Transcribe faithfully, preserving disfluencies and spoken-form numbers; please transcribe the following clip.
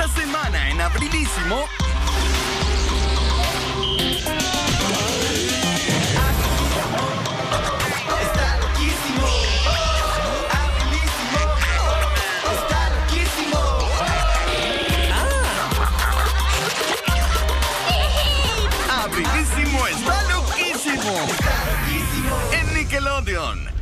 Esta semana en Abrilísimo... Está loquísimo. Abrilísimo. Está loquísimo. Abrilísimo está loquísimo. Está loquísimo. En Nickelodeon.